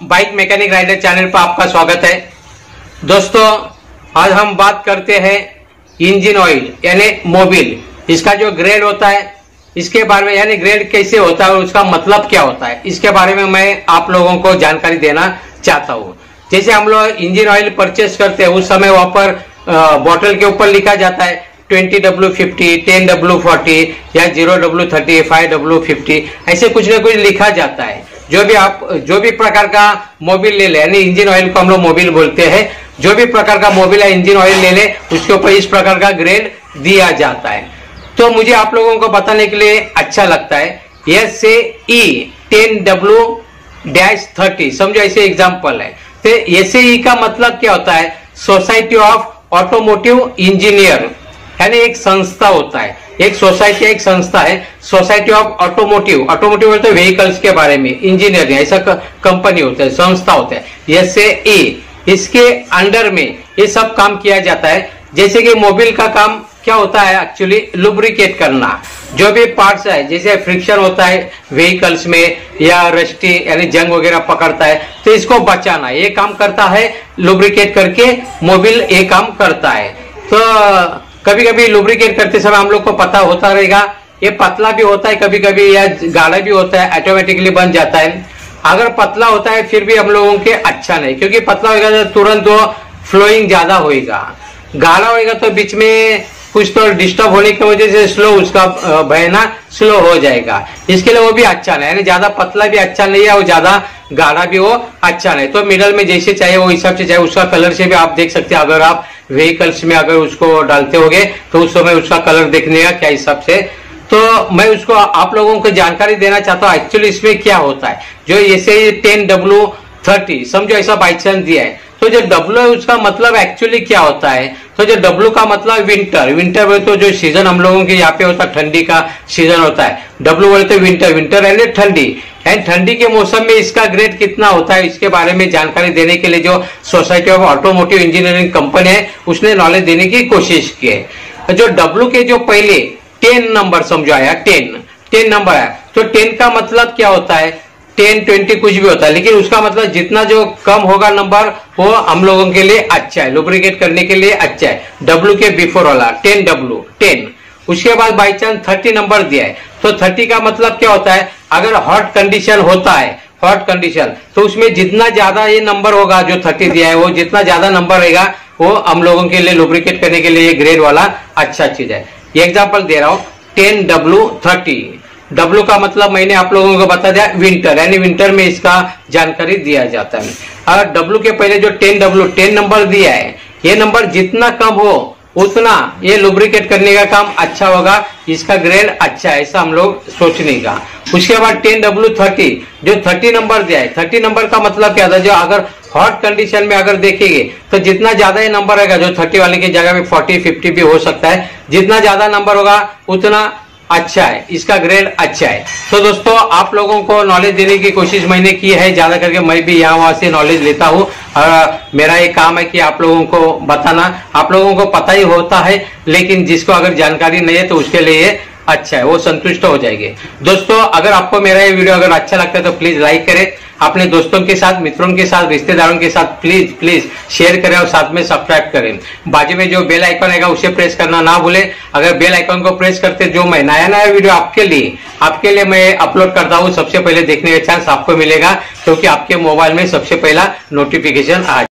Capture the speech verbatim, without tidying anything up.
Bike mechanic rider channel पर आपका स्वागत है। दोस्तों, आज हम बात करते हैं इंजन ऑयल यानी मोबिल, इसका जो ग्रेड होता है इसके बारे में, यानी ग्रेड कैसे होता है और उसका मतलब क्या होता है, इसके बारे में मैं आप लोगों को जानकारी देना चाहता हूँ। जैसे हम लोग इंजन ऑयल परचेस करते हैं उस समय वहां पर बॉटल के ऊपर लिखा जाता है twenty W fifty, ten W forty या zero W thirty, five W fifty, ऐसे कुछ ना कुछ लिखा जाता है। जो भी आप जो भी प्रकार का मोबिल ले ले, यानी इंजन ऑयल को हम लोग मोबिल बोलते हैं, जो भी प्रकार का मोबिल है इंजन ऑयल ले ले उसके ऊपर इस प्रकार का ग्रेड दिया जाता है। तो मुझे आप लोगों को बताने के लिए अच्छा लगता है, एस से E ten W dash thirty, समझो ऐसे एग्जाम्पल है। तो एस से ई का मतलब क्या होता है? सोसाइटी ऑफ ऑटोमोटिव इंजीनियर, यानी एक संस्था होता है, एक सोसाइटी, एक संस्था है सोसाइटी ऑफ ऑटोमोटिव। ऑटोमोटिव होता है व्हीकल्स के बारे में, इंजीनियरिंग ऐसा कंपनी होता है, संस्था होता है। एस से ई, इसके अंडर में ये सब काम किया जाता है। जैसे कि मोबिल का काम क्या होता है? एक्चुअली लुब्रिकेट करना। जो भी पार्ट्स है, जैसे फ्रिक्शन होता है व्हीकल्स में या रस्टी यानी जंग वगैरह पकड़ता है, तो इसको बचाना, ये काम करता है लुब्रिकेट करके मोबिल ये काम करता है। तो कभी कभी लुब्रिकेट करते समय हम लोग को पता होता रहेगा, ये पतला भी होता है कभी कभी या गाढ़ा भी होता है, ऑटोमेटिकली बन जाता है। अगर पतला होता है फिर भी हम लोगों के अच्छा नहीं, क्योंकि पतला होगा तो तुरंत वो फ्लोइंग ज्यादा होएगा, गाढ़ा होएगा तो बीच में कुछ तो डिस्टर्ब होने की वजह से स्लो उसका बहना स्लो हो जाएगा, इसके लिए वो भी अच्छा नहीं, यानी ज्यादा पतला भी अच्छा नहीं है और ज्यादा गाढ़ा भी वो अच्छा नहीं। तो मिडल में जैसे चाहिए वो हिसाब से चाहिए। उसका कलर से भी आप देख सकते हैं, अगर आप व्हीकल्स में अगर उसको डालते होगे तो उस समय उसका कलर देखने का क्या हिसाब से। तो मैं उसको आप लोगों को जानकारी देना चाहता हूँ एक्चुअली इसमें क्या होता है। जो ऐसे टेन डब्ल्यू थर्टी समझो ऐसा बाई चांस दिया है, तो जो डब्ल्यू है उसका मतलब एक्चुअली क्या होता है? तो जो डब्ल्यू का मतलब विंटर, विंटर में तो जो सीजन हम लोगों के यहाँ पे होता है ठंडी का सीजन होता है, डब्ल्यू बोलते विंटर, विंटर यानी ठंडी, एंड ठंडी के मौसम में इसका ग्रेड कितना होता है इसके बारे में जानकारी देने के लिए जो society of automotive engineering company है उसने नॉलेज देने की कोशिश की है। जो डब्ल्यू के जो पहले टेन नंबर समझो आया, टेन टेन नंबर आया, तो टेन का मतलब क्या होता है? टेन ट्वेंटी कुछ भी होता है, लेकिन उसका मतलब जितना जो कम होगा नंबर वो हम लोगों के लिए अच्छा है, लुब्रिकेट करने के लिए अच्छा है। डब्ल्यू के बिफोर वाला टेन डब्ल्यू टेन, उसके बाद बाई चांस थर्टी नंबर दिया है, तो थर्टी का मतलब क्या होता है? अगर हॉट कंडीशन होता है, हॉट कंडीशन, तो उसमें जितना ज्यादा ये नंबर होगा जो थर्टी दिया है, वो जितना ज्यादा नंबर रहेगा वो हम लोगों के लिए लुब्रिकेट करने के लिए ग्रेड वाला अच्छा चीज है। ये एग्जाम्पल दे रहा हूं, टेन डब्ल्यू थर्टी, डब्ल्यू का मतलब मैंने आप लोगों को बता दिया विंटर, यानी विंटर में इसका जानकारी दिया जाता है। अगर डब्ल्यू के पहले जो टेन डब्ल्यू टेन नंबर दिया है, ये नंबर जितना कम हो उतना ये लुब्रिकेट करने का काम अच्छा होगा, इसका ग्रेड अच्छा है, ऐसा हम लोग सोचने का। उसके बाद टेन डब्ल्यू थर्टी, जो थर्टी नंबर दिया है, थर्टी नंबर का मतलब क्या था? जो अगर हॉट कंडीशन में अगर देखेंगे तो जितना ज्यादा ये नंबर रहेगा, जो थर्टी वाले की जगह में फोर्टी फिफ्टी भी हो सकता है, जितना ज्यादा नंबर होगा उतना अच्छा है, इसका ग्रेड अच्छा है। तो दोस्तों, आप लोगों को नॉलेज देने की कोशिश मैंने की है, ज्यादा करके मैं भी यहाँ वहां से नॉलेज लेता हूँ और मेरा ये काम है कि आप लोगों को बताना। आप लोगों को पता ही होता है, लेकिन जिसको अगर जानकारी नहीं है तो उसके लिए अच्छा है, वो संतुष्ट हो जाएंगे। दोस्तों, अगर आपको मेरा ये वीडियो अगर अच्छा लगता है तो प्लीज लाइक करें, अपने दोस्तों के साथ, मित्रों के साथ, रिश्तेदारों के साथ प्लीज प्लीज शेयर करें और साथ में सब्सक्राइब करें। बाजू में जो बेल आइकन आएगा उसे प्रेस करना ना भूले। अगर बेल आइकन को प्रेस करते जो मैं नया नया वीडियो आपके लिए आपके लिए मैं अपलोड करता हूँ सबसे पहले देखने का चांस आपको मिलेगा, क्योंकि आपके मोबाइल में सबसे पहला नोटिफिकेशन आ